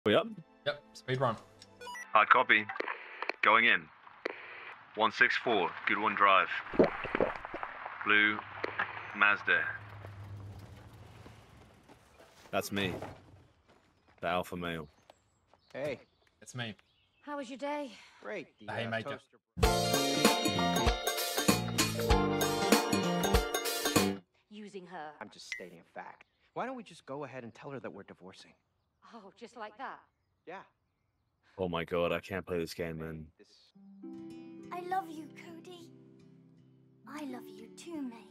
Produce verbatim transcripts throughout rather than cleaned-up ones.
We up? Yep, speedrun. Hard copy. Going in. one six four, good one drive. Blue Mazda. That's me. The alpha male. Hey, It's me. How was your day? great. The, The haymaker. Using her. I'm just stating a fact. Why don't we just go ahead and tell her that we're divorcing? Oh, just like that. Yeah. Oh my god, I can't play this game, man. This... I love you, Cody. I love you too, mate.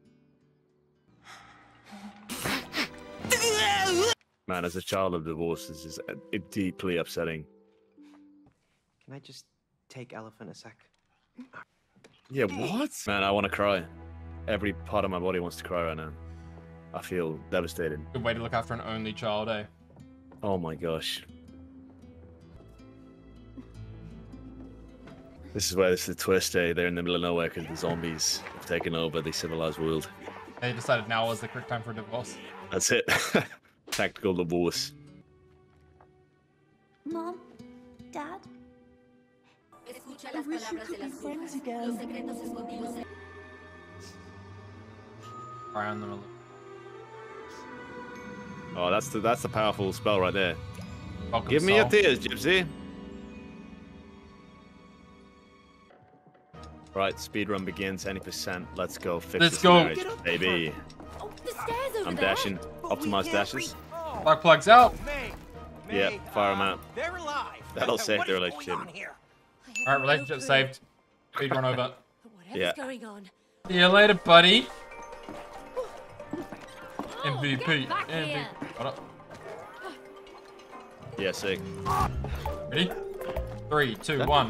Man, as a child of divorce, this is uh, deeply upsetting. Can I just take Elephant a sec? Yeah, what? Man, I want to cry. Every part of my body wants to cry right now. I feel devastated. Good way to look after an only child, eh? Oh my gosh. This is where this is the twist, eh? They're in the middle of nowhere because the zombies have taken over the civilized world. They decided now was the correct time for a divorce. That's it. Tactical divorce. Mom, Dad, I wish we could be friends again. Cry on them. Oh, that's the that's the powerful spell right there. Welcome, Give me soul. your tears, Gypsy. Right, speedrun begins. Any percent. Let's go. Fix Let's this go. marriage, baby. Oh, the stairs over I'm there. dashing. Optimized dashes. Black plugs out. Yeah, fire them out. They're alive. That'll Uh, save what the is relationship. going on here? All right, relationship saved. Speedrun over. Whatever's Yeah. going on. See you later, buddy. M V P. get back M V P. here. Got it. Yeah, sick. Ready? Three, two, one.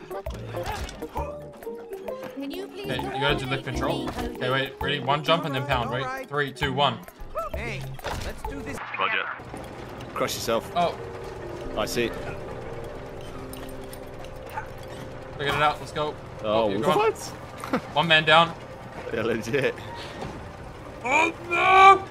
Can you please Okay, go you gotta do away the from control. me, Cody? Okay, wait, ready? One jump and then pound, right? Three, two, one. Hey, let's do this. Roger. Crush yourself. Oh, I see. figured it out. Let's go. Oh, you're gone. what? One man down. Yeah, legit. Oh no!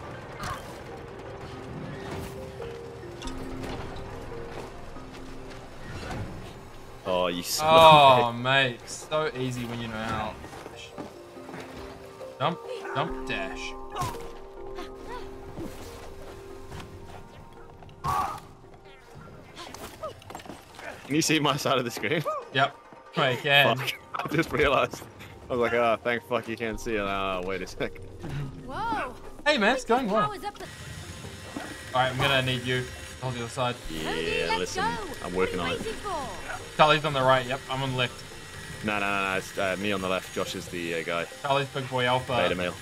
Oh, you son Oh, of mate, so easy when you know how. Jump, jump, dash. a- Can you see my side of the screen? Yep. Wait, again. Fuck. I just realized. I was like, ah, oh, thank fuck you can't see it. Ah, wait a sec. Whoa. Hey, man, it's going well. Powers up the... All right, I'm gonna need you. Hold the other side. Cody, Yeah, let's listen, go. I'm working what are on you it. waiting for? Charlie's on the right. Yep, I'm on the left. No, no, no, no. It's uh, me on the left. Josh is the uh, guy. Charlie's big boy alpha. Beta male.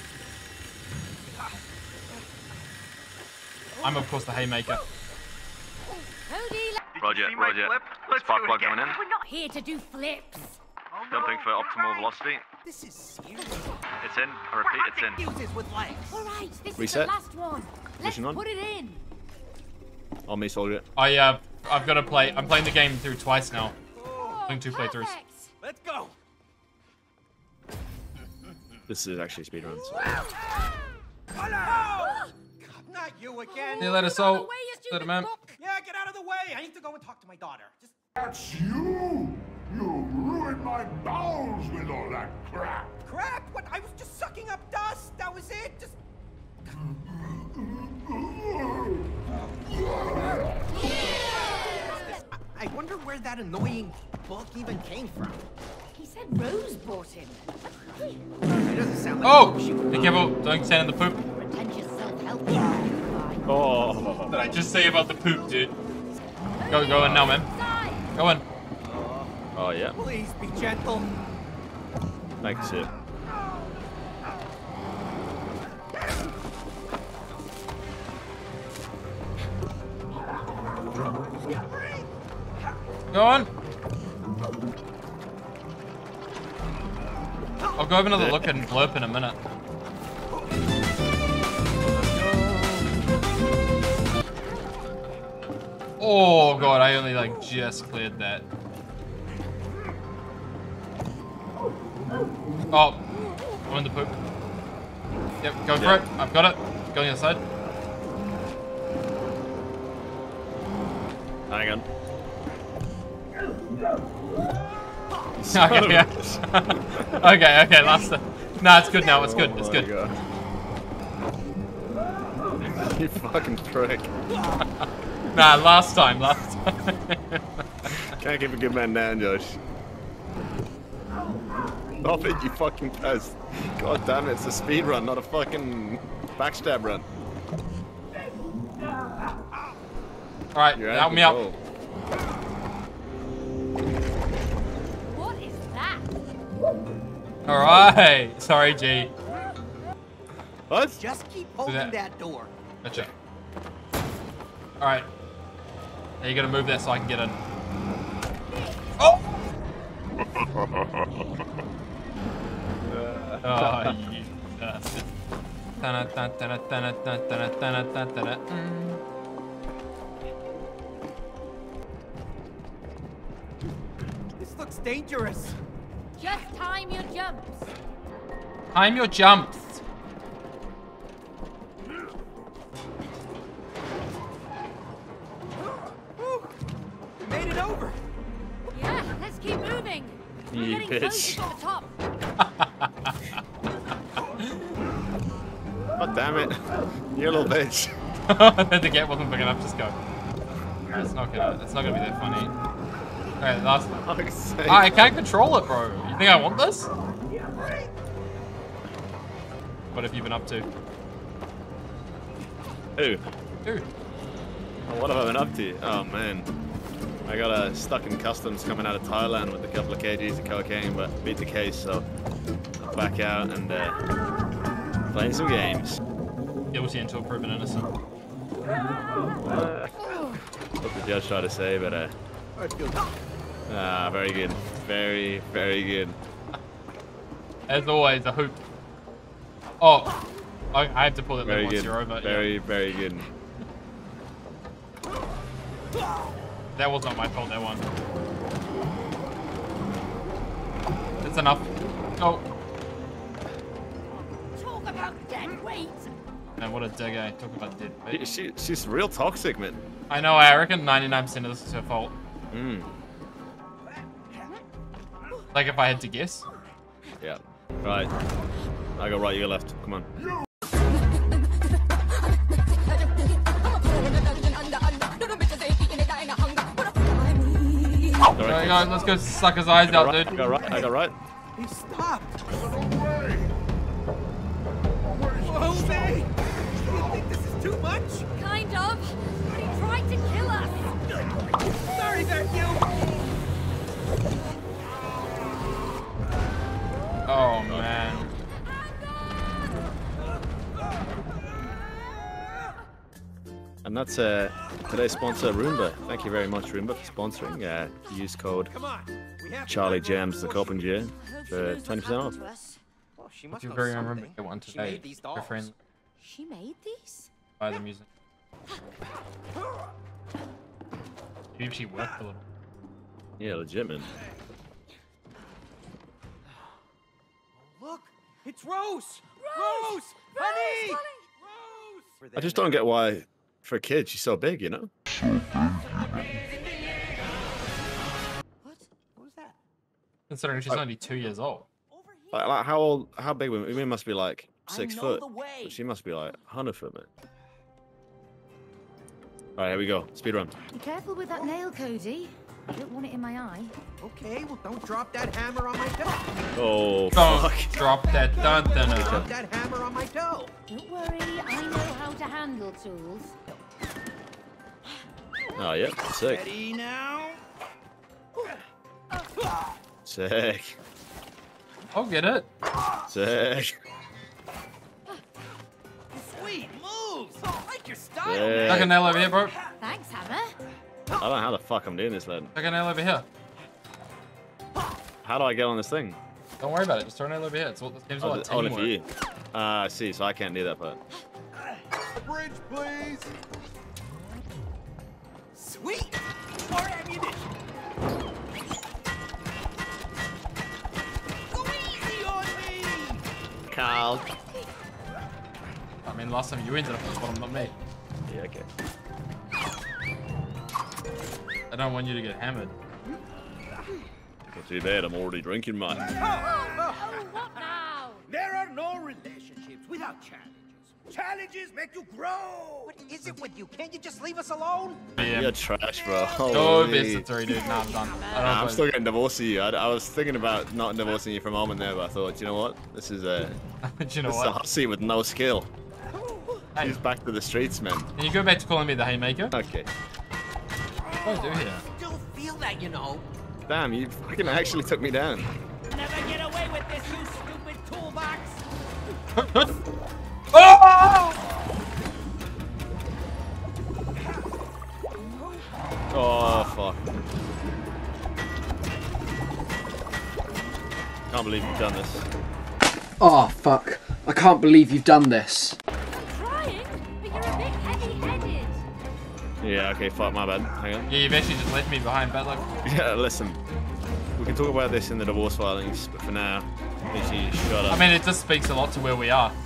I'm of course the haymaker. Cody, let... Roger, see my roger. flip? Let's Spark do it plug again. going in. We're not here to do flips. Oh, Jumping no, for you're optimal right. velocity. This is serious. It's in. I We're repeat, it's hunting in. fuses with legs. All right, this Reset. is the last one. Let's Mission on. put it in. On me, soldier. I uh, I've got to play. I'm playing the game through twice now. Oh, Doing two playthroughs. perfect. Let's go. This is actually speedrun. So. Oh, no. God, not you again. See you later, Get out of the soul. way, you Later, stupid man. book. Yeah, get out of the way. I need to go and talk to my daughter. Just That's you! You ruined my bowels with all that crap! crap. What? I was just sucking up dust. That was it. Just. I wonder where that annoying book even came from. He said Rose bought him. It doesn't sound like Oh, she would be careful! Don't stand in the poop. Pretend you're self-helping. Bye. Oh. What did I just say about the poop, dude? Go, go in now, man. Side. Go in. Oh, yeah. Please be gentle. Thanks, shit. Go on. I'll go have another look and blurp in a minute. Oh god, I only like just cleared that. Oh, I'm in the poop. Yep, go for Yeah. it. I've got it. Go on the other side. Hang on. Okay, yeah. okay, okay, last time. Nah, it's good now, it's good, it's Oh good. God. You fucking prick. Nah, last time, last time. Can't keep a good man down, Josh. Stop it, you fucking pest. God damn it, it's a speed run, not a fucking backstab run. Alright, You're help out me of up. control. What is that? Alright. Sorry, G. What? Just keep holding that. that door. Gotcha. Alright. Now you gotta move that so I can get in. Oh! Oh, you bastard. This looks dangerous. Just time your jumps. Time your jumps. Woo. We made it over. Yeah, let's keep moving. We're You getting close bitch. to the top. God damn it. You little bitch. The gate wasn't big enough, just go. Alright, it's not gonna it's not gonna be that funny. Alright, last one. Fuck's sake. Ah, I can't control it, bro. You think I want this? What have you been up to? Who? Dude. What have I been up to? Oh man. I got uh, stuck in customs coming out of Thailand with a couple of kgs of cocaine, but beat the case, so back out and uh, playing some games. Guilty until proven innocent. Uh, what the judge tried to say, but uh, ah, very good. Very, very good. As always, a hoop. Oh, I, I have to pull that Very lever once good. you're over. Very, Yeah. very good. That was not my fault, that one. That's enough. Go. Talk about dead weight. Man, what a dig, eh? Talk about dead She, weight. she, she's real toxic, man. I know, I reckon ninety-nine percent of this is her fault. Mm. Like if I had to guess. Yeah. Right. I go right, you go left. Come on. Alright, guys, let's go suck his eyes I go out, right, I dude. go right, I go right. He stopped. Away! Oh, man. Do you think this is too much? Kind of. He tried to kill us. Sorry, vacuum. Oh, man. And that's uh, today's sponsor, Roomba. Thank you very much, Roomba, for sponsoring. Uh, use code Come on. We have Charlie Jamz, the cop in jail, for twenty percent off. Well, she must You know very something. remember get one She today. made these Your dolls. friend She made these? by the music. Maybe she worked a little. Yeah, legit, man. Look, it's Rose. Rose! Rose, honey. Rose! Rose. I just don't get why, for a kid, she's so big, you know? What? What was that? Considering she's Oh. only two years old. Over here. Like, like how old, how big women? Women must be like six I know foot. the way. But she must be like one hundred foot, man. All right, here we go. Speed run. Be careful with that nail, Cody. I don't want it in my eye. Okay, well, don't drop that hammer on my toe. Oh, Don't fuck. drop that dun dun dun. Drop that hammer on my toe. Don't worry, I know how to handle tools. Oh, yep. Sick. Ready now? Sick. I'll get it. Sick. Sweet moves. I like your style, Sick. Chuck a nail over here, bro. Thanks, Hammer. I don't know how the fuck I'm doing this, lad. Chuck a nail over here. How do I get on this thing? Don't worry about it. Just throw a nail over here. It's all this game's all Oh, about th- only teamwork. for you. Ah, I see. So I can't do that part. Bridge, please! Sweet. More ammunition. Go easy on me. Carl. I mean, last time you ended up at the bottom, not me. Yeah, okay. I don't want you to get hammered. Not too bad, I'm already drinking mine. Oh, Oh, what now? there are no relationships without challenges. Challenges make you grow. What is it with you? Can't you just leave us alone? Yeah. You're trash, bro. Oh, Holy. best of three, dude. Nah, I'm done. I don't Nah, I'm play- still getting divorced to you. I, I was thinking about not divorcing you for a moment there, but I thought, you know what? This is a, But you know this is a what? hot seat with no skill. Hey, He's back to the streets, man. can you go back to calling me the haymaker? Okay. What do I do here? Still feel that, you know. Damn, you fucking actually took me down. Never get away with this, you stupid toolbox. Oh! Oh, fuck. Can't believe you've done this. Oh, fuck. I can't believe you've done this. I'm trying, but you're a bit heavy-headed. Yeah, okay, fuck, my bad. Hang on. Yeah, you've actually just left me behind, but like, Yeah, listen. We can talk about this in the divorce filings, but for now, make sure you shut up. I mean, it just speaks a lot to where we are.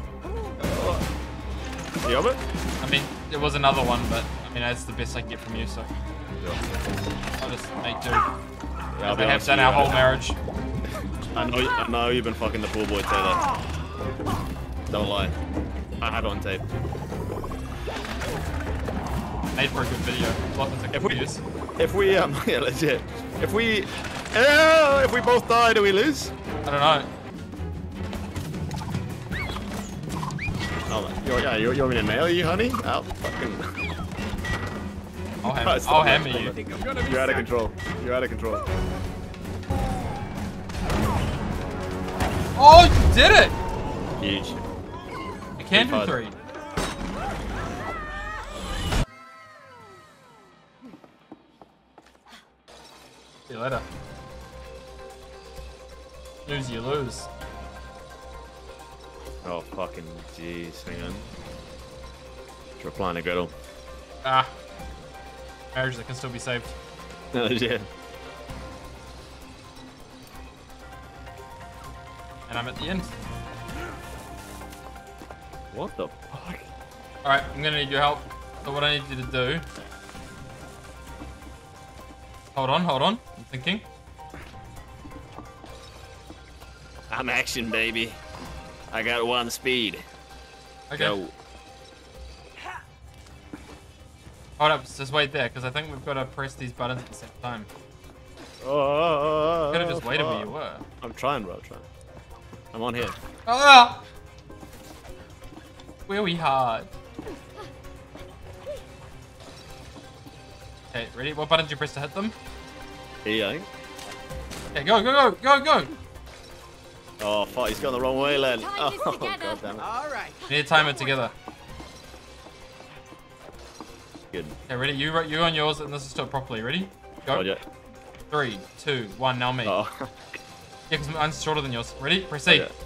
You have it? I mean, it was another one, but I mean, that's the best I can get from you, so I'll just make do. Yeah, I'll As be I have honest done with our you, whole I- marriage. I know, I know you've been fucking the pool boy, Taylor. Don't lie. I have it on tape. Made for a good video. Lots of If we, views. if we, um, yeah, legit. If we, uh, if we both die, do we lose? I don't know. Oh, you, yeah, you, you want me to nail you, honey? I'll fucking. I'll ham, Right, stop I'll that, hammer stop you. that. You're out of control. You're out of control. Oh, you did it! Huge. You can do Fun. three. See you later. Lose, you lose. Oh, fucking jeez. Hang on. Just replying to Gretel. Ah. Marriages that can still be saved. No, legit. And I'm at the end. What the fuck? Alright, I'm gonna need your help. So what I need you to do... Hold on, hold on. I'm thinking. I'm action, baby. I got one speed. Okay. Go. Hold up, just wait there, because I think we've got to press these buttons at the same time. Oh, Could have just waited where you fuck. were. I'm trying, bro. I'm trying. I'm on here. Ah! Really hard. Okay, ready? What button did you press to hit them? E, I think. Okay, go, go, go, go, go! Oh, fuck. He's gone the wrong way, Len. Time Oh, this god together. damn it. All right. We need to time it together. Good. Okay, ready? You you on yours, and this is still properly. Ready? Go. Roger. Three, two, one. Now me. Oh. Yeah, because mine's shorter than yours. Ready? Proceed. Roger.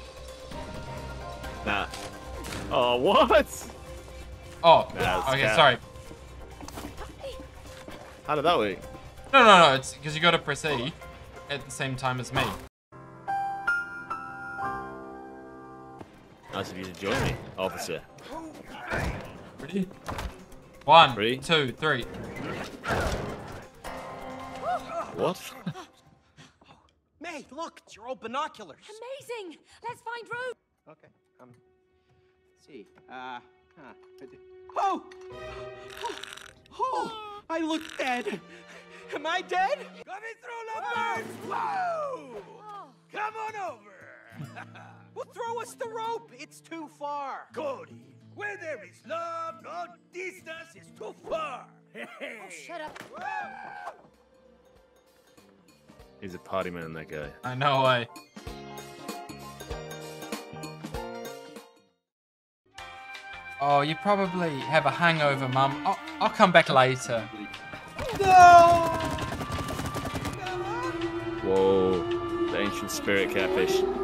Nah. Oh, what? Oh. Nah, it's okay. cap. Sorry. How did that work? No, no, no. It's because you got to press E at the same time as me. Nice of you to join me, officer. Ready? One, Ready? two, three. What? May, look, it's your old binoculars. Amazing. Let's find Rose. Okay. Um. Let's see. Uh. Huh. Oh! Oh! Oh! I look dead. Am I dead? Coming through, lovers! Whoa! Come on over! Well, throw us the rope. It's too far. Cody, where there is love, no distance is too far. Oh, shut up. He's a party man, that guy. I know way. Oh, you probably have a hangover, Mum. I'll, I'll come back later. Whoa. The ancient spirit catfish.